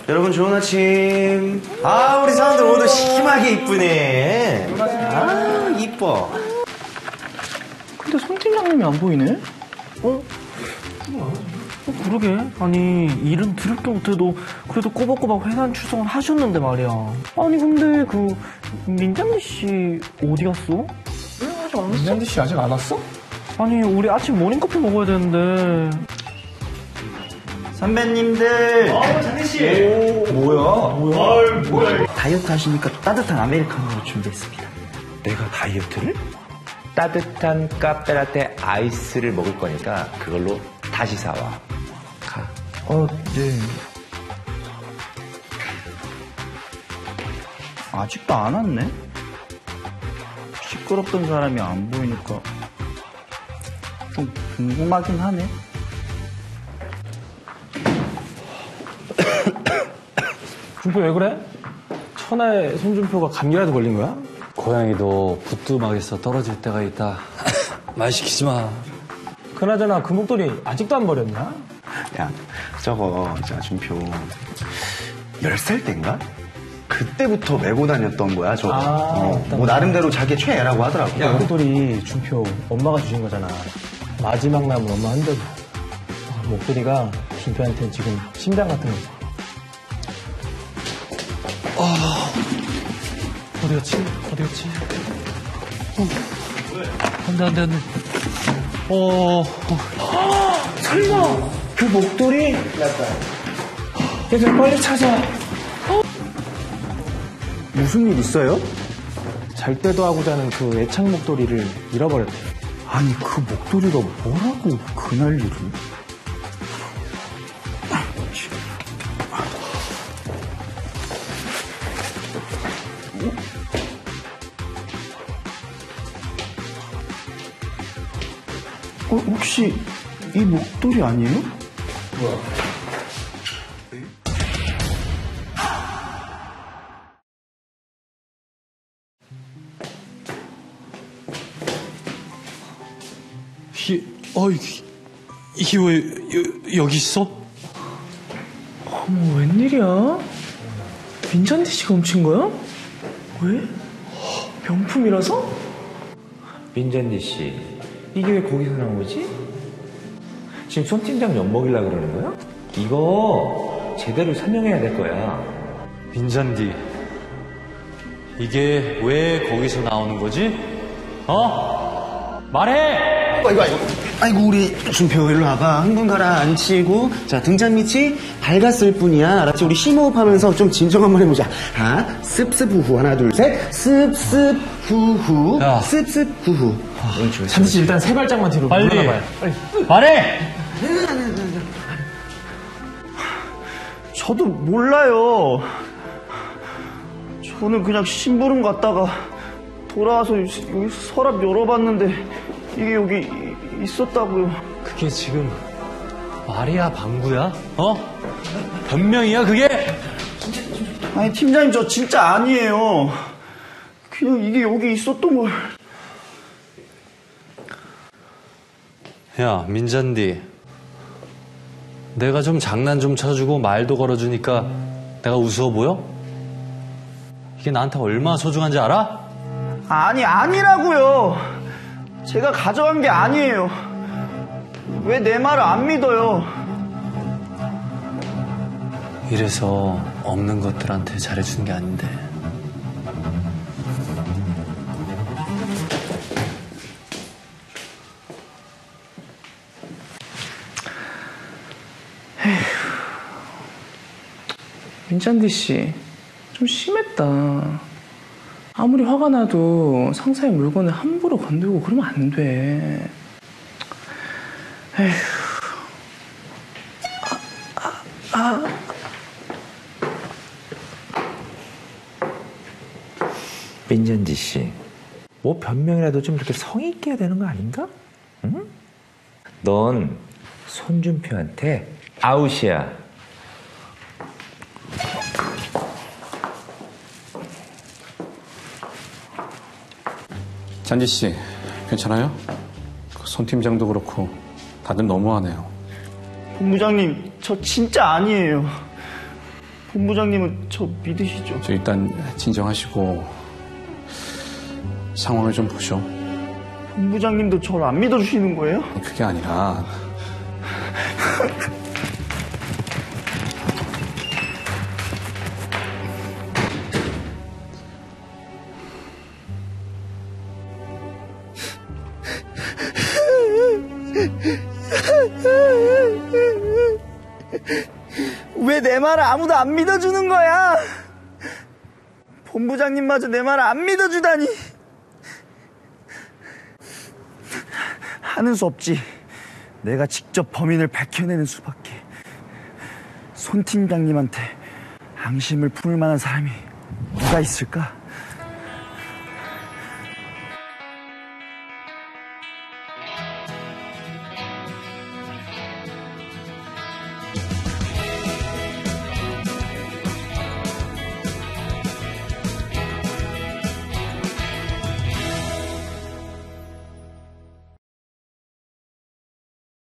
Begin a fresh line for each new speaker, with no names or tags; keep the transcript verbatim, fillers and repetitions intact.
여러분 좋은 아침. 아, 우리 사람들 오늘 심하게 이쁘네. 아, 이뻐.
근데 손 팀장님이 안 보이네? 어? 어, 그러게. 아니, 일은 드럽게 못해도 그래도 꼬박꼬박 회사 출석은 하셨는데 말이야. 아니, 근데 그 민jan디 씨 어디 갔어? 왜 아직 안 왔어?
민jan디 씨 아직 안 왔어?
아니, 우리 아침 모닝커피 먹어야 되는데.
선배님들.
아, 잔디씨.
오, 뭐야?
뭐야? 아, 뭐야?
다이어트 하시니까 따뜻한 아메리카노 준비했습니다.
내가 다이어트를? 따뜻한 카페라떼 아이스를 먹을 거니까 그걸로 다시 사와. 가.
어, 네. 아직도 안 왔네? 시끄럽던 사람이 안 보이니까 좀 궁금하긴 하네.
준표 왜 그래? 천하의 손준표가 감기라도 걸린 거야?
고양이도 부뚜막에서 떨어질 때가 있다. 말 시키지 마.
그나저나 그 목도리 아직도 안 버렸냐?
야, 저거, 자, 준표. 열 살 땐가? 그때부터 메고 다녔던 거야, 저거.
아,
어, 뭐, 나름대로 자기 최애라고 하더라고.
야, 그 목도리 준표 엄마가 주신 거잖아. 마지막 남은 엄마 한 덕이. 아, 목도리가 준표한테는 지금 심장 같은 거지. 아, 어디였지? 어디였지? 어. 안 돼, 안 돼, 안 돼. 어, 어. 설마, 그 목도리? 얘들 빨리 찾아. 어?
무슨 일 있어요?
잘 때도 하고 자는 그 애착 목도리를 잃어버렸대.
아니, 그 목도리가 뭐라고 그날 일을. 어, 혹시 이 목도리 아니에요? 뭐야?
이게, 어, 이게, 이게 왜 여, 여기 있어?
어머, 웬일이야? 민jan디 씨가 훔친 거야? 왜? 명품이라서?
민jan디 씨, 이게 왜 거기서 나온 거지? 지금 손 팀장 엿먹이려고 그러는 거야? 이거 제대로 설명해야 될 거야.
민잔디, 이게 왜 거기서 나오는 거지? 어? 말해!
아이고, 아이고. 아이고, 우리 준표 일로 와봐. 흥분 가라앉히고. 자, 등잔 밑이 밝았을 뿐이야. 알았지? 우리 심호흡 하면서 좀 진정 한번 해보자. 하, 습습 후후. 하나, 둘, 셋. 습습 후후.
야.
습습 후후.
잠시 일단 세 발짝만 뒤로
빨리.
물러나봐요. 빨리.
말해!
저도 몰라요. 저는 그냥 심부름 갔다가 돌아와서 여기 서랍 열어봤는데 이게 여기 있었다고요.
그게 지금 말이야, 방구야? 어? 변명이야, 그게?
아니, 팀장님, 저 진짜 아니에요. 그냥 이게 여기 있었던 걸.
야, 민잔디. 내가 좀 장난 좀 쳐주고 말도 걸어주니까 내가 우스워 보여? 이게 나한테 얼마나 소중한지 알아?
아니, 아니라고요. 제가 가져간 게 아니에요. 왜 내 말을 안 믿어요?
이래서 없는 것들한테 잘해주는 게 아닌데.
민jan디 씨, 좀 심했다. 아무리 화가 나도 상사의 물건을 함부로 건들고 그러면 안 돼. 에휴. 아, 아, 아.
민jan디 씨, 뭐 변명이라도 좀 이렇게 성의 있게 해야 되는 거 아닌가? 응? 넌 손준표한테 아웃이야.
잔디 씨, 괜찮아요? 손 팀장도 그렇고 다들 너무하네요.
본부장님, 저 진짜 아니에요.
본부장님은 저 믿으시죠?
저 일단 진정하시고 상황을 좀 보죠.
본부장님도 저를 안 믿어주시는 거예요?
그게 아니라
왜 내 말을 아무도 안 믿어주는 거야? 본부장님마저 내 말을 안 믿어주다니. 하는 수 없지. 내가 직접 범인을 밝혀내는 수밖에. 손 팀장님한테 앙심을 품을 만한 사람이 누가 있을까?